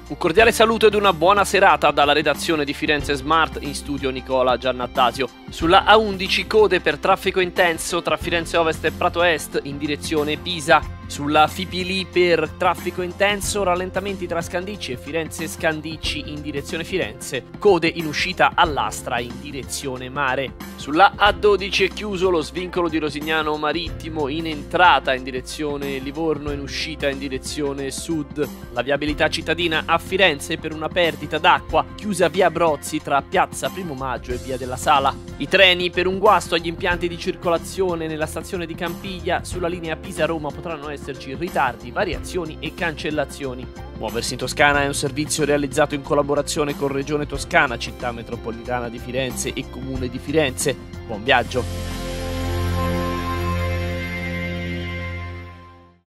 Un cordiale saluto ed una buona serata dalla redazione di Firenze Smart, in studio Nicola Giannattasio. Sulla A11 code per traffico intenso tra Firenze Ovest e Prato Est in direzione Pisa. Sulla Fipili per traffico intenso, rallentamenti tra Scandicci e Firenze Scandicci in direzione Firenze, code in uscita all'Astra in direzione mare. Sulla A12 è chiuso lo svincolo di Rosignano Marittimo in entrata in direzione Livorno e in uscita in direzione sud. La viabilità cittadina a Firenze per una perdita d'acqua, chiusa via Brozzi tra Piazza Primo Maggio e via della Sala. I treni per un guasto agli impianti di circolazione nella stazione di Campiglia sulla linea Pisa-Roma potranno esserci ritardi, variazioni e cancellazioni. Muoversi in Toscana è un servizio realizzato in collaborazione con Regione Toscana, Città Metropolitana di Firenze e Comune di Firenze. Buon viaggio!